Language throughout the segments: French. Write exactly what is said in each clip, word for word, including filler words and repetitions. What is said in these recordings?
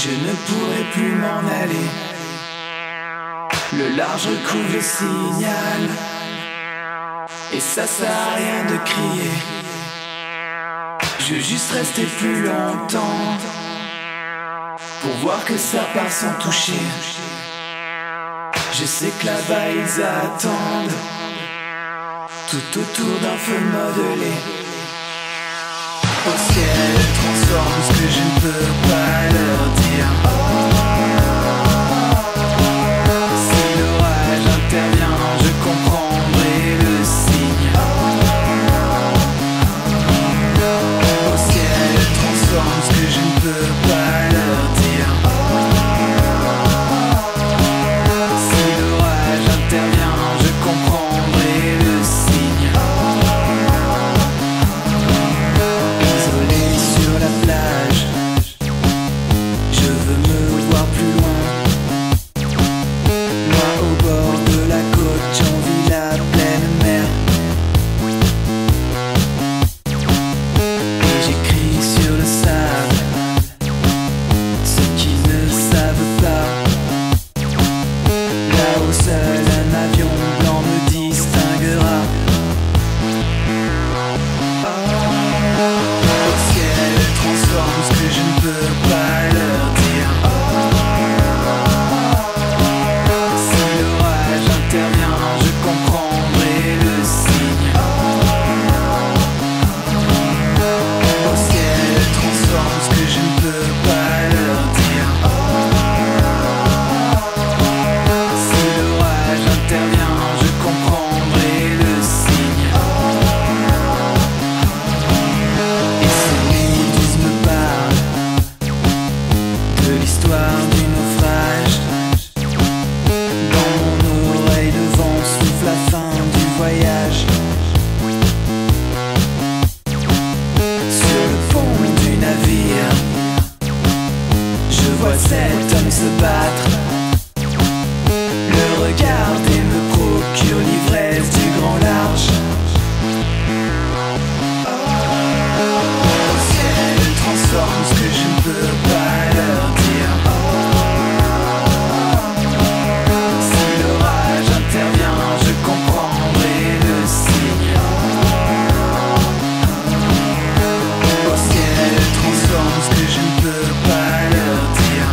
Je ne pourrai plus m'en aller. Le large couvre le signal, et ça sert à rien de crier. Je veux juste rester plus longtemps pour voir que ça part sans toucher. Je sais que là-bas ils attendent, tout autour d'un feu modelé. Au ciel transforme ce que je ne peux pas leur dire. Si l'orage intervient, je comprendrai le signe. Au ciel transforme ce que je ne peux pas leur dire. Si l'orage intervient, je comprendrai le signe. Isolé sur la plage, je veux me voir plus loin. Moi au bord de la côte, j'envie la pleine mer. Et j'écris sur le sable ceux qui ne savent pas. Là-haut seul un avion blanc me distinguera. Au ciel transforme ce que je ne peux pas leur dire. Si l'orage intervient, je comprendrai le signe. Au ciel transforme ce que je ne peux pas leur dire. Si l'orage intervient, je comprendrai le signe. Et ces méduses me parlent de l'histoire du naufrage. Dans mon oreille le vent souffle la fin du voyage. Sur le pont du navire, je vois cet homme se battre. Le regarder me procure l'ivresse du grand large. Au ciel transforme ce que je ne peux pas leur dire. Si l'orage intervient, je comprendrai le signe. Au ciel transforme ce que je ne peux pas leur dire.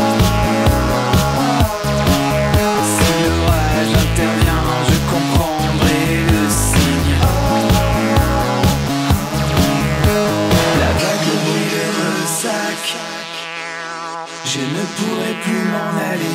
Si l'orage intervient, je comprendrai le signe. La vague brûle le ressac, je ne pourrai plus m'en aller.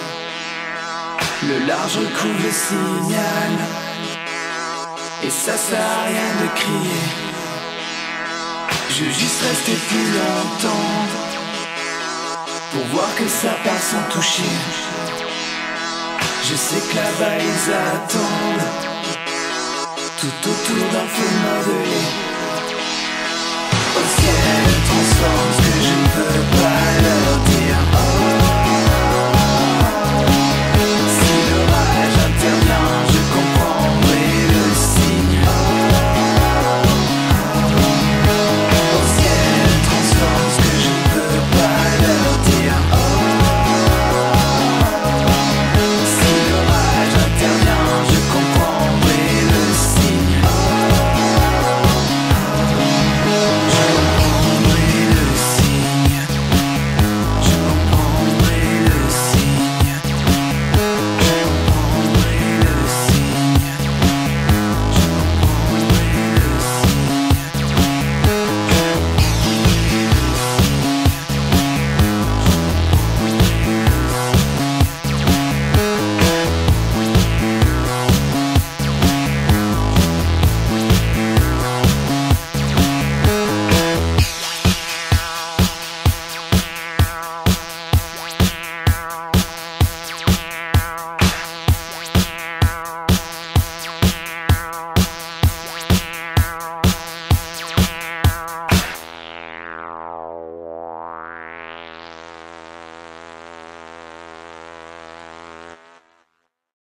Le large couvre le signal, et ça sert à rien de crier. Je veux juste rester plus longtemps pour voir que ça part sans toucher. Je sais que là-bas ils attendent, tout autour d'un feu modelé. Au ciel transforme ce que je ne peux pas